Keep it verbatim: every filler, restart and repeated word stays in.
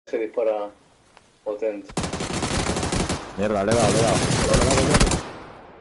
Se dispara potente. Mierda, le he dado, le he dado.